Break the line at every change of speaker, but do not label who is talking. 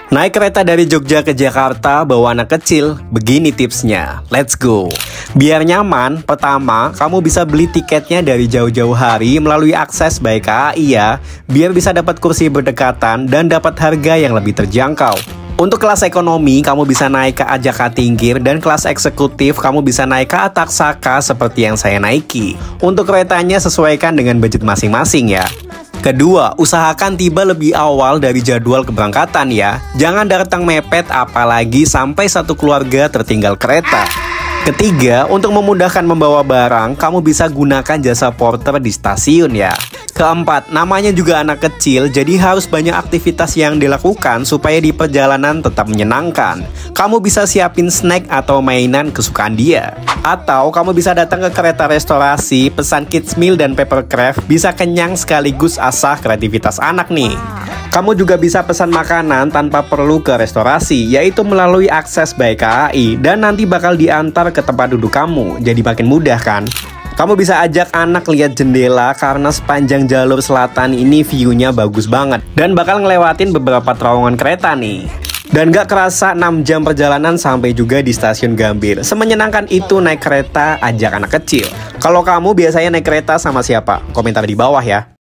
Naik kereta dari Jogja ke Jakarta bawa anak kecil, begini tipsnya. Let's go. Biar nyaman, pertama, kamu bisa beli tiketnya dari jauh-jauh hari melalui akses by KAI ya, biar bisa dapat kursi berdekatan dan dapat harga yang lebih terjangkau. Untuk kelas ekonomi, kamu bisa naik ke Ajaka Tingkir, dan kelas eksekutif, kamu bisa naik ke Ataksaka seperti yang saya naiki. Untuk keretanya sesuaikan dengan budget masing-masing ya. Kedua, usahakan tiba lebih awal dari jadwal keberangkatan ya. Jangan datang mepet apalagi sampai satu keluarga tertinggal kereta. Ketiga, untuk memudahkan membawa barang, kamu bisa gunakan jasa porter di stasiun ya. Keempat, namanya juga anak kecil, jadi harus banyak aktivitas yang dilakukan supaya di perjalanan tetap menyenangkan. Kamu bisa siapin snack atau mainan kesukaan dia. Atau kamu bisa datang ke kereta restorasi, pesan kids meal dan papercraft, bisa kenyang sekaligus asah kreativitas anak nih. Kamu juga bisa pesan makanan tanpa perlu ke restorasi, yaitu melalui akses by KAI, dan nanti bakal diantar ke tempat duduk kamu, jadi makin mudah kan? Kamu bisa ajak anak lihat jendela karena sepanjang jalur selatan ini view-nya bagus banget, dan bakal ngelewatin beberapa terowongan kereta nih. Dan gak kerasa 6 jam perjalanan sampai juga di stasiun Gambir. Semenyenangkan itu naik kereta ajak anak kecil. Kalau kamu biasanya naik kereta sama siapa? Komentar di bawah ya.